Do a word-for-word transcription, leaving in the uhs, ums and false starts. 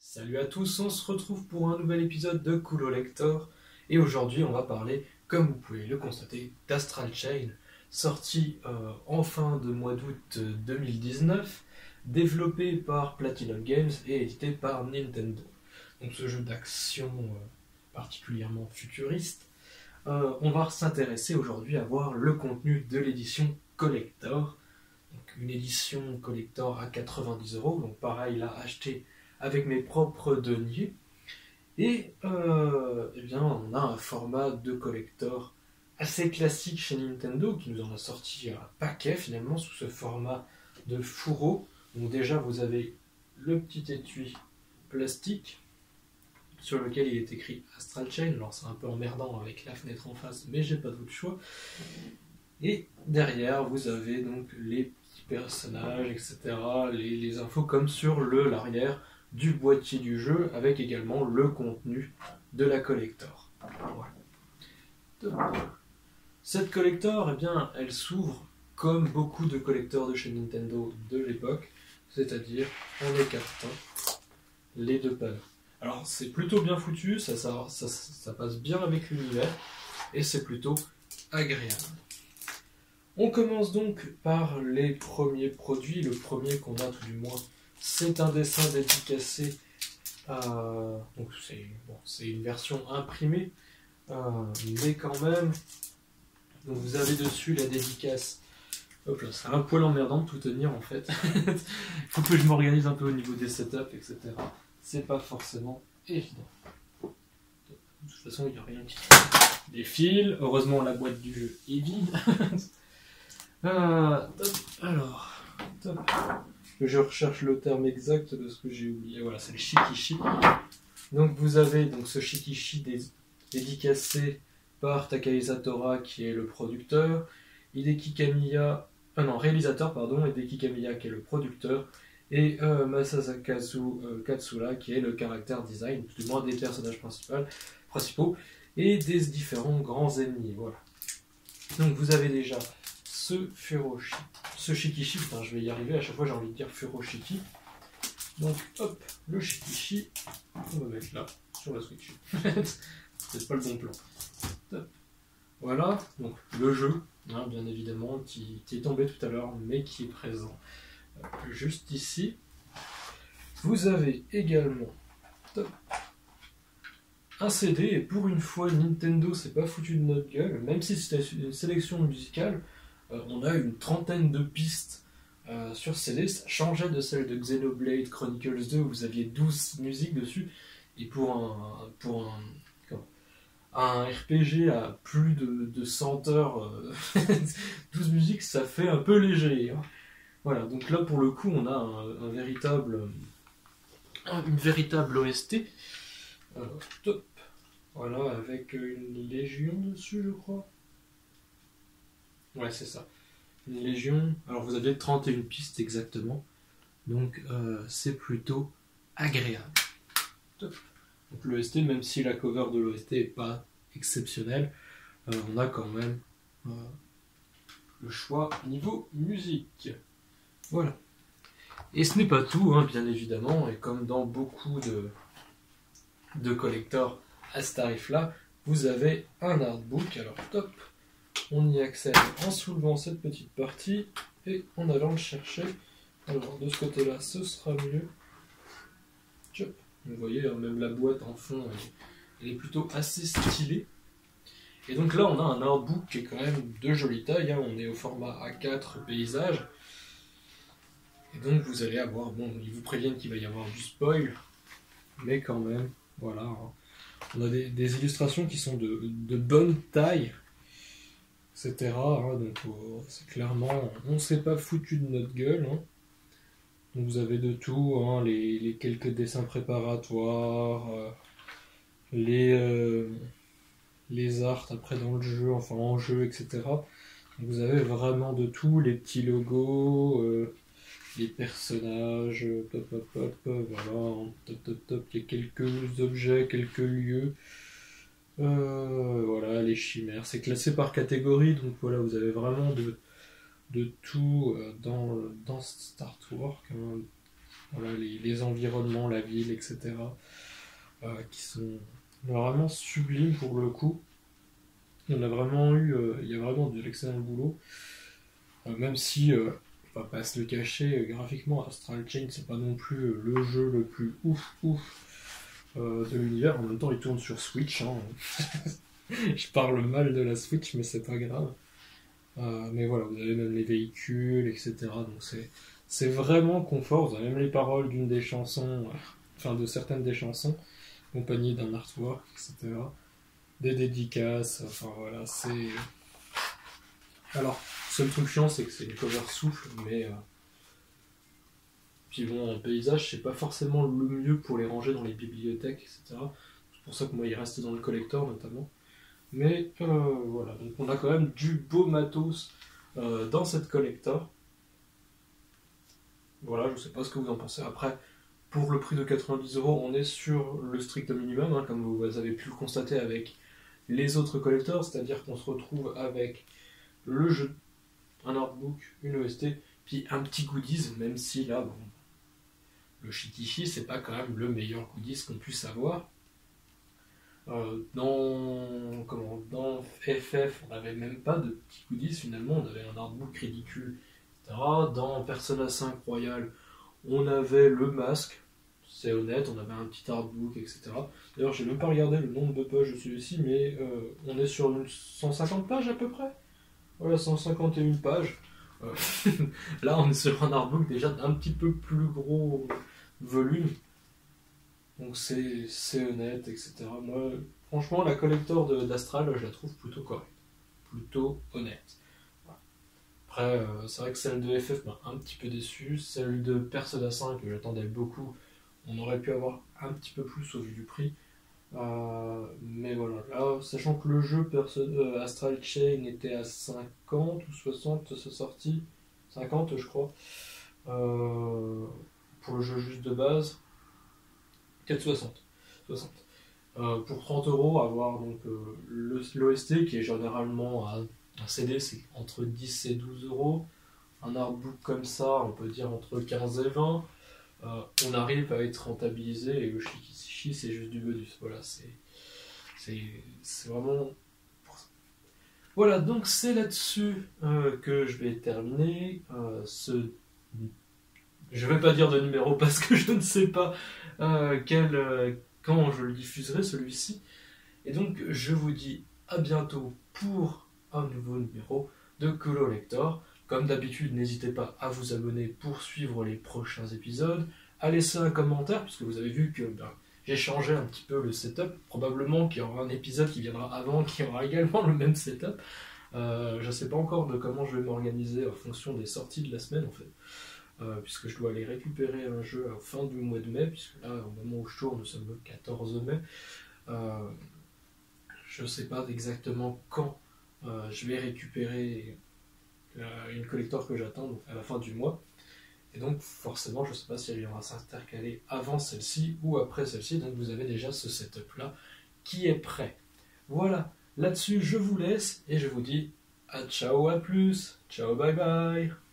Salut à tous, on se retrouve pour un nouvel épisode de Coololector et aujourd'hui on va parler, comme vous pouvez le constater, d'Astral Chain, sorti euh, en fin de mois d'août deux mille dix-neuf, développé par Platinum Games et édité par Nintendo. Donc ce jeu d'action euh, particulièrement futuriste, euh, on va s'intéresser aujourd'hui à voir le contenu de l'édition Collector. Donc une édition Collector à quatre-vingt-dix euros, donc pareil là acheté avec mes propres deniers. Et euh, eh bien, on a un format de collector assez classique chez Nintendo qui nous en a sorti un paquet finalement sous ce format de fourreau. Donc déjà vous avez le petit étui plastique sur lequel il est écrit Astral Chain. Alors c'est un peu emmerdant avec la fenêtre en face, mais j'ai pas d'autre choix. Et derrière vous avez donc les petits personnages, et cetera. Les, les infos comme sur le l'arrière du boîtier du jeu, avec également le contenu de la collector. Voilà. Cette collector, eh bien, elle s'ouvre comme beaucoup de collectors de chez Nintendo de l'époque, c'est-à-dire en écartant les deux panneaux. Alors c'est plutôt bien foutu, ça, ça, ça, ça passe bien avec l'univers, et c'est plutôt agréable. On commence donc par les premiers produits. Le premier qu'on a tout du moins, c'est un dessin dédicacé. Euh, donc c'est bon, c'est une version imprimée, euh, mais quand même. Donc vous avez dessus la dédicace. Hop là, c'est un poil emmerdant de tout tenir en fait. Il faut que je m'organise un peu au niveau des setups, et cetera. C'est pas forcément évident. De toute façon, il n'y a rien qui des fils. Heureusement, la boîte du jeu est vide. euh, top. Alors, top. Je recherche le terme exact de ce que j'ai oublié. Voilà, c'est le shikishi. Donc vous avez donc ce shikishi dé dédicacé par Takahisa Tora, qui est le producteur, Hideki Kamiya, ah non, réalisateur pardon, Hideki Kamiya qui est le producteur, et euh, Masakazu euh, Katsura qui est le character design, du moins des personnages principaux, principaux et des différents grands ennemis. Voilà. Donc vous avez déjà ce Furoshi, ce Shikishi, putain je vais y arriver, à chaque fois j'ai envie de dire Furoshiki. Donc hop, le Shikishi, on va mettre là, sur la Switch. C'est pas le bon plan. Top. Voilà, donc le jeu, hein, bien évidemment, qui, qui est tombé tout à l'heure, mais qui est présent euh, juste ici. Vous avez également top, un C D, et pour une fois Nintendo s'est pas foutu de notre gueule, même si c'était une sélection musicale. Euh, on a une trentaine de pistes euh, sur C D, ça changeait de celle de Xenoblade Chronicles deux où vous aviez douze musiques dessus, et pour un, pour un, comment, un R P G à plus de, de cent heures, euh, douze musiques, ça fait un peu léger. Hein. Voilà, donc là pour le coup on a un, un véritable, une véritable O S T. Alors, top. Voilà, avec une légion dessus je crois. Ouais, c'est ça. Une légion. Alors, vous avez trente et une pistes exactement. Donc, euh, c'est plutôt agréable. Top. Donc, l'O S T, même si la cover de l'O S T n'est pas exceptionnelle, euh, on a quand même euh, le choix niveau musique. Voilà. Et ce n'est pas tout, hein, bien évidemment. Et comme dans beaucoup de, de collectors à ce tarif-là, vous avez un artbook. Alors, top. On y accède en soulevant cette petite partie et en allant le chercher. Alors de ce côté-là, ce sera mieux. Tchop. Vous voyez, même la boîte en fond, elle est, elle est plutôt assez stylée. Et donc là, on a un artbook qui est quand même de jolie taille. Hein. On est au format A quatre paysage. Et donc vous allez avoir, bon, ils vous préviennent qu'il va y avoir du spoil, mais quand même, voilà. Hein. On a des, des illustrations qui sont de, de bonne taille. et cetera. Hein, donc oh, c'est clairement, on ne s'est pas foutu de notre gueule. Hein. Donc vous avez de tout, hein, les, les quelques dessins préparatoires, euh, les, euh, les arts après dans le jeu, enfin en jeu, et cetera. Donc vous avez vraiment de tout, les petits logos, euh, les personnages, pop pop pop, voilà, top top top, il y a quelques objets, quelques lieux. Euh, voilà, les chimères, c'est classé par catégorie, donc voilà, vous avez vraiment de, de tout euh, dans, dans cet artwork. Hein. voilà, les, les environnements, la ville, et cetera, euh, qui sont vraiment sublimes pour le coup. On a vraiment eu, euh, il y a vraiment de l'excellent boulot, euh, même si, euh, on va pas se le cacher, euh, graphiquement, Astral Chain, c'est pas non plus euh, le jeu le plus ouf ouf euh, de l'univers. En même temps, il tourne sur Switch. Hein. Je parle mal de la Switch, mais c'est pas grave. Euh, mais voilà, vous avez même les véhicules, et cetera. Donc c'est, c'est vraiment confort. Vous avez même les paroles d'une des chansons, euh, enfin de certaines des chansons, accompagnées d'un artwork, et cetera. Des dédicaces, enfin voilà, c'est. Alors, seul truc chiant, c'est que c'est une cover souple, mais. Euh... Puis bon, en paysage, c'est pas forcément le mieux pour les ranger dans les bibliothèques, et cetera. C'est pour ça que moi, il reste dans le collector notamment. Mais euh, voilà, donc on a quand même du beau matos euh, dans cette collector. Voilà, je sais pas ce que vous en pensez. Après, pour le prix de quatre-vingt-dix euros, on est sur le strict minimum, hein, comme vous avez pu le constater avec les autres collectors, c'est-à-dire qu'on se retrouve avec le jeu, un artbook, une O S T, puis un petit goodies, même si là, bon, le Shitishi, c'est pas quand même le meilleur goodies qu'on puisse avoir. Euh, dans, comment, dans F F, on n'avait même pas de petits goodies finalement, on avait un artbook ridicule, et cetera. Dans Persona cinq Royal, on avait le masque, c'est honnête, on avait un petit artbook, et cetera. D'ailleurs, j'ai même pas regardé le nombre de pages de celui-ci, mais euh, on est sur une cent cinquante pages à peu près. Voilà, cent cinquante et une pages. Euh, là, on est sur un artbook déjà d'un petit peu plus gros volume. Donc c'est, c'est honnête, et cetera. Moi, franchement, la collector de, d'Astral, je la trouve plutôt correcte. Plutôt honnête. Voilà. Après, euh, c'est vrai que celle de F F m'a un petit peu déçu. Celle de Persona cinq, que j'attendais beaucoup. On aurait pu avoir un petit peu plus au vu du prix. Euh, mais voilà, là, sachant que le jeu Perso- euh, Astral Chain était à cinquante ou soixante sa sortie, cinquante je crois, euh, pour le jeu juste de base, peut-être soixante. soixante. Euh, pour trente euros, avoir donc euh, le- l'O S T qui est généralement à un C D, c'est entre dix et douze euros. Un artbook comme ça, on peut dire entre quinze et vingt. Euh, on arrive à être rentabilisé et le Shikishi c'est juste du bonus. Voilà, c'est, c'est, c'est vraiment pour ça. Voilà, donc c'est là-dessus euh, que je vais terminer euh, ce. Je vais pas dire de numéro parce que je ne sais pas euh, quel, euh, quand je le diffuserai celui-ci. Et donc je vous dis à bientôt pour un nouveau numéro de Colo Lector. Comme d'habitude, n'hésitez pas à vous abonner pour suivre les prochains épisodes, à laisser un commentaire, puisque vous avez vu que ben, j'ai changé un petit peu le setup. Probablement qu'il y aura un épisode qui viendra avant, qui aura également le même setup. Euh, je ne sais pas encore de comment je vais m'organiser en fonction des sorties de la semaine, en fait. Euh, puisque je dois aller récupérer un jeu à la fin du mois de mai, puisque là, au moment où je tourne, nous sommes le quatorze mai. Euh, je ne sais pas exactement quand euh, je vais récupérer euh, une collector que j'attends donc à la fin du mois. Et donc forcément, je ne sais pas si elle viendra s'intercaler avant celle-ci ou après celle-ci. Donc vous avez déjà ce setup-là qui est prêt. Voilà, là-dessus, je vous laisse et je vous dis à ciao, à plus. Ciao, bye bye.